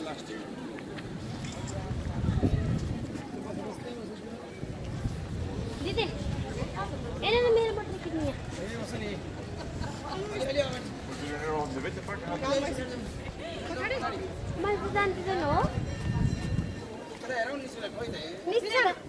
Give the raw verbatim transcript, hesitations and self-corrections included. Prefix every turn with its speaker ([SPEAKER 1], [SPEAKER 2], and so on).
[SPEAKER 1] दिदी एने न मेरो बटन किन्ने मैले त जान्दिनँ हो निस्छ